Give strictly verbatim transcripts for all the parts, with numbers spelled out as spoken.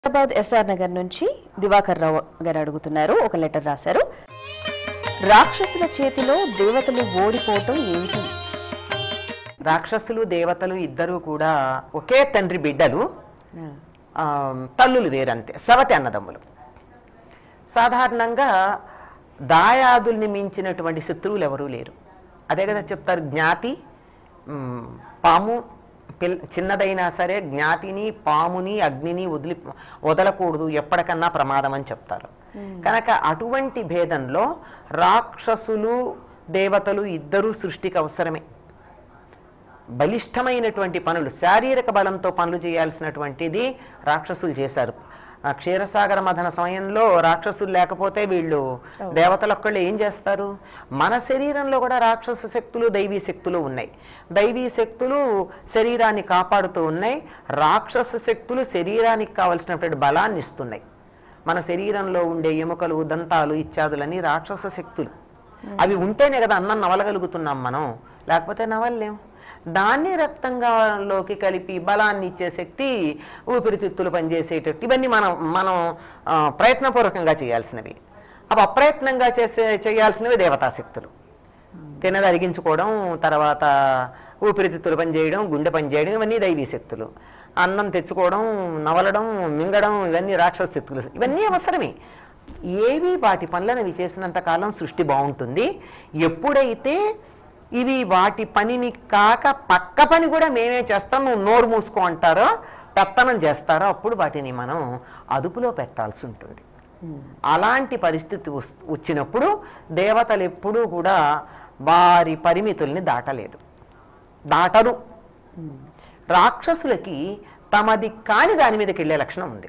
Hyderabad SR Nagar నుంచి దివాకర్ రావు గారు అడుగుతున్నారు. ఒక లెటర్ రాశారు. రాక్షసుల చేతిలో దేవతలు ఓడిపోవటం ఏమిటి? రాక్షసులు దేవతలు ఇద్దరు కూడా ఒకే తండ్రి బిడ్డలు, తల్లులు వేరంతే, సవతి అన్నదమ్ములు. సాధారణంగా దాయాదుల్ని మించినటువంటి శత్రువులు ఎవరూ లేరు. అదే కదా చెప్తారు, జ్ఞాతి పాము పిల్ చిన్నదైనా సరే జ్ఞాతిని పాముని అగ్నిని వదిలి వదలకూడదు, ఎప్పటికన్నా ప్రమాదం అని చెప్తారు. కనుక అటువంటి భేదంలో రాక్షసులు దేవతలు ఇద్దరూ సృష్టికి అవసరమే. బలిష్టమైనటువంటి పనులు, శారీరక బలంతో పనులు చేయాల్సినటువంటిది రాక్షసులు చేశారు. క్షీరసాగర మథన సమయంలో రాక్షసులు లేకపోతే వీళ్ళు దేవతలు ఒక్కళ్ళు ఏం చేస్తారు? మన శరీరంలో కూడా రాక్షస శక్తులు దైవీ శక్తులు ఉన్నాయి. దైవీ శక్తులు శరీరాన్ని కాపాడుతూ ఉన్నాయి, రాక్షస శక్తులు శరీరానికి కావలసినటువంటి బలాన్ని ఇస్తున్నాయి. మన శరీరంలో ఉండే ఎముకలు దంతాలు ఇత్యాదులని రాక్షస శక్తులు. అవి ఉంటేనే కదా అన్నం నవలగలుగుతున్నాం మనం, లేకపోతే నవలలేం. దాన్ని రక్తంగాలోకి కలిపి బలాన్ని ఇచ్చే శక్తి ఊపిరితిత్తులు పనిచేసేటట్టు ఇవన్నీ మనం మనం ప్రయత్నపూర్వకంగా చేయాల్సినవి. అవి అప్రయత్నంగా చేసే చేయాల్సినవి దేవతాశక్తులు. తినది అరిగించుకోవడం, తర్వాత ఊపిరితిత్తులు పనిచేయడం, గుండె పనిచేయడం, ఇవన్నీ దైవీ శక్తులు. అన్నం తెచ్చుకోవడం, నవలడం, మింగడం, ఇవన్నీ రాక్షస శక్తులు. ఇవన్నీ అవసరమే. ఏవి వాటి పనులను అవి చేసినంత కాలం సృష్టి బాగుంటుంది. ఎప్పుడైతే ఇవి వాటి పనిని కాక పక్క పని కూడా మేమే చేస్తాం, నువ్వు నోరు మూసుకో అంటారో, పెత్తనం చేస్తారో, అప్పుడు వాటిని మనం అదుపులో పెట్టాల్సి ఉంటుంది. అలాంటి పరిస్థితి వచ్చినప్పుడు దేవతలు ఎప్పుడూ కూడా వారి పరిమితుల్ని దాటలేదు, దాటరు. రాక్షసులకి తమది కాని దాని మీదకి వెళ్ళే లక్షణం ఉంది.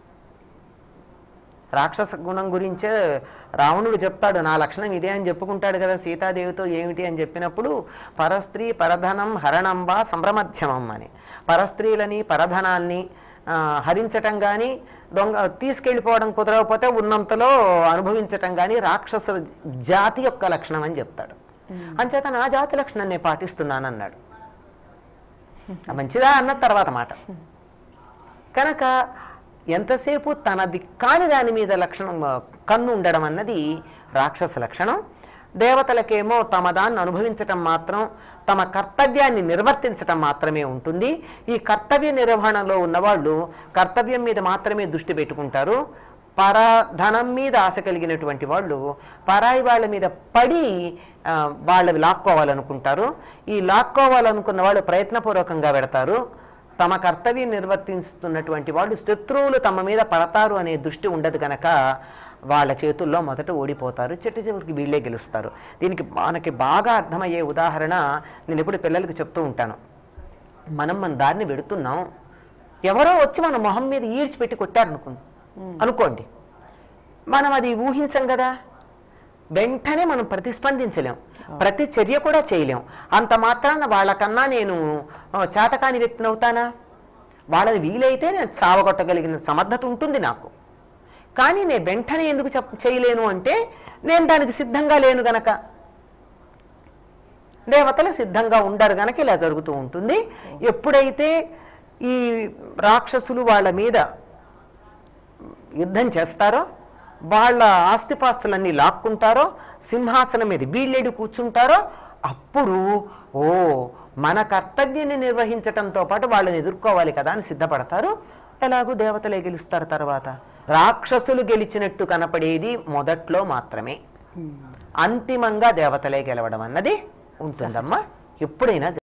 రాక్షస గుణం గురించే రావణుడు చెప్తాడు, నా లక్షణం ఇదే అని చెప్పుకుంటాడు కదా సీతాదేవితో. ఏమిటి అని చెప్పినప్పుడు, పరస్త్రీ పరధనం హరణంబా సంభ్రమధ్యమం అని. పరస్త్రీలని పరధనాన్ని హరించటం కానీ, దొంగ తీసుకెళ్ళిపోవడం కుదరకపోతే ఉన్నంతలో అనుభవించటం కానీ రాక్షస జాతి యొక్క లక్షణం అని చెప్తాడు. అంచేత నా జాతి లక్షణం నేను పాటిస్తున్నాను అన్నాడు. మంచిదా అన్న తర్వాత మాట. కనుక ఎంతసేపు తనది కాని దాని మీద లక్షణం కన్ను ఉండడం అన్నది రాక్షస లక్షణం. దేవతలకేమో తమ దాన్ని అనుభవించటం మాత్రం, తమ కర్తవ్యాన్ని నిర్వర్తించటం మాత్రమే ఉంటుంది. ఈ కర్తవ్య నిర్వహణలో ఉన్నవాళ్ళు కర్తవ్యం మీద మాత్రమే దృష్టి పెట్టుకుంటారు. పరధనం మీద ఆశ కలిగినటువంటి వాళ్ళు పరాయి వాళ్ళ మీద పడి వాళ్ళవి లాక్కోవాలనుకుంటారు. ఈ లాక్కోవాలనుకున్న వాళ్ళు ప్రయత్నపూర్వకంగా పెడతారు. తమ కర్తవ్యం నిర్వర్తిస్తున్నటువంటి వాళ్ళు శత్రువులు తమ మీద పడతారు అనే దృష్టి ఉండదు కనుక వాళ్ళ చేతుల్లో మొదట ఓడిపోతారు, చెట్టు చివరికి వీళ్ళే గెలుస్తారు. దీనికి మనకి బాగా అర్థమయ్యే ఉదాహరణ నేను ఎప్పుడు పిల్లలకి చెప్తూ ఉంటాను. మనం మన దారిని వెడుతున్నాం, ఎవరో వచ్చి మన మొహం మీద ఈడ్చిపెట్టి కొట్టారనుకు అనుకోండి, మనం అది ఊహించం కదా, వెంటనే మనం ప్రతిస్పందించలేం, ప్రతి చర్య కూడా చేయలేం. అంత మాత్రాన వాళ్ళకన్నా నేను చేతకాని వ్యక్తిని అవుతానా? వాళ్ళని వీలైతే నేను చావగొట్టగలిగిన సమర్థత ఉంటుంది నాకు. కానీ నేను వెంటనే ఎందుకు చెప్ చేయలేను అంటే నేను దానికి సిద్ధంగా లేను గనక. దేవతలు సిద్ధంగా ఉండరు గనక ఇలా జరుగుతూ ఉంటుంది. ఎప్పుడైతే ఈ రాక్షసులు వాళ్ళ మీద యుద్ధం చేస్తారో, వాళ్ళ ఆస్తిపాస్తులన్నీ లాక్కుంటారో, సింహాసనం మీద వీళ్ళేడు కూర్చుంటారో, అప్పుడు ఓ మన కర్తవ్యాన్ని నిర్వహించటంతో పాటు వాళ్ళని ఎదుర్కోవాలి కదా అని సిద్ధపడతారు. ఎలాగూ దేవతలే గెలుస్తారు. తర్వాత రాక్షసులు గెలిచినట్టు కనపడేది మొదట్లో మాత్రమే, అంతిమంగా దేవతలే గెలవడం అన్నది ఉంటుందమ్మా ఎప్పుడైనా.